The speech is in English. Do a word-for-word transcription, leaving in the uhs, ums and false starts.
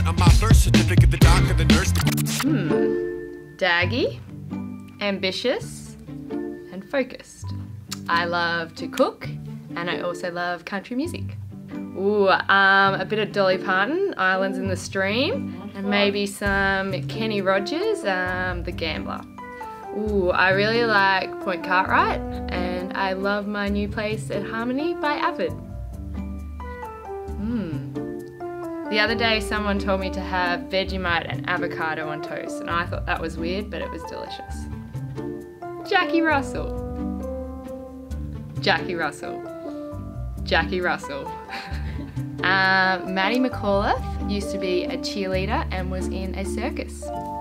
on my birth certificate, the doctor, the nurse. Hmm. Daggy, ambitious, and focused. I love to cook, and I also love country music. Ooh, um, a bit of Dolly Parton, Islands in the Stream, and maybe some Kenny Rogers, um, The Gambler. Ooh, I really like Point Cartwright, and I love my new place at Harmony by Avid. Hmm. The other day someone told me to have Vegemite and avocado on toast, and I thought that was weird, but it was delicious. Jackie Russell. Jackie Russell. Jackie Russell. uh, Maddie McAuliffe used to be a cheerleader and was in a circus.